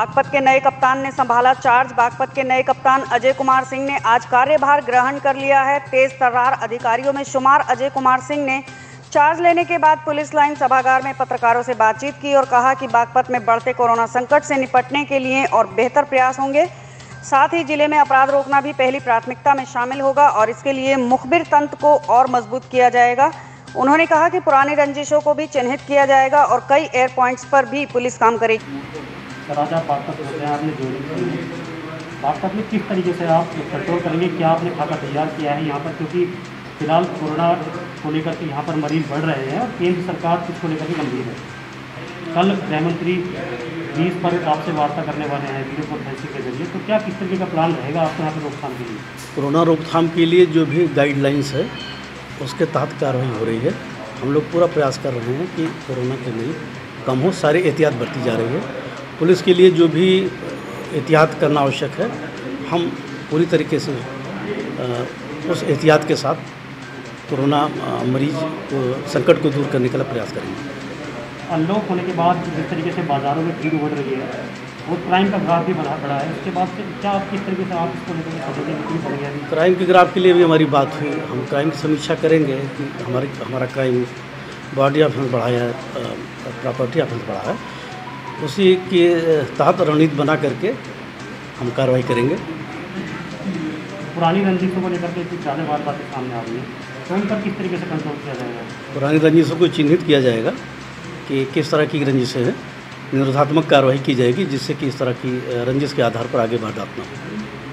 बागपत के नए कप्तान ने संभाला चार्ज। बागपत के नए कप्तान अजय कुमार सिंह ने आज कार्यभार ग्रहण कर लिया है। तेज तर्रार अधिकारियों में शुमार अजय कुमार सिंह ने चार्ज लेने के बाद पुलिस लाइन सभागार में पत्रकारों से बातचीत की और कहा कि बागपत में बढ़ते कोरोना संकट से निपटने के लिए और बेहतर प्रयास होंगे। साथ ही जिले में अपराध रोकना भी पहली प्राथमिकता में शामिल होगा और इसके लिए मुखबिर तंत्र को और मजबूत किया जाएगा। उन्होंने कहा कि पुरानी रंजिशों को भी चिन्हित किया जाएगा और कई एयर पॉइंट्स पर भी पुलिस काम करेगी। राजा बागपत होते हैं, आपने जोड़ी बागपत में किस तरीके से आप कंट्रोल करेंगे? क्या आपने खाका तैयार किया है यहाँ पर, क्योंकि फिलहाल कोरोना को लेकर के यहाँ पर मरीज बढ़ रहे हैं और केंद्र सरकार इसको लेकर के गंभीर है। कल गृह मंत्री 20 पर आपसे वार्ता करने वाले हैं वीडियो कॉन्फ्रेंसिंग के जरिए, तो क्या किस तरीके का प्लान रहेगा आपको यहाँ पर रोकथाम के लिए? कोरोना रोकथाम के लिए जो भी गाइडलाइंस है उसके तहत कार्रवाई हो रही है। हम लोग पूरा प्रयास कर रहे हैं कि कोरोना के लिए कम हो, सारी एहतियात बरती जा रही है। पुलिस के लिए जो भी एहतियात करना आवश्यक है, हम पूरी तरीके से उस एहतियात के साथ कोरोना मरीज को संकट को दूर करने का प्रयास करेंगे। अनलॉक होने के बाद जिस तरीके से बाज़ारों में भीड़ बढ़ रही है और क्राइम का ग्राफ भी बढ़ा है, उसके बाद से क्या आप किस तरीके से आप इसको लेकर क्राइम के ग्राफ के लिए भी हमारी बात हुई। हम क्राइम की समीक्षा करेंगे कि हमारा क्राइम बॉडी ऑफेंस बढ़ा है, प्रॉपर्टी ऑफेंस बढ़ा है, उसी के तहत रणनीति बना करके हम कार्रवाई करेंगे। पुरानी रंजिशों को लेकर के कुछ ज़्यादा बातें सामने आ रही है, तो उन पर किस तरीके से कंट्रोल किया जाएगा? पुरानी रंजिशों को चिन्हित किया जाएगा कि किस तरह की रंजिशें हैं, निरोधात्मक कार्रवाई की जाएगी जिससे कि इस तरह की रंजिश के आधार पर आगे वारदात न हो।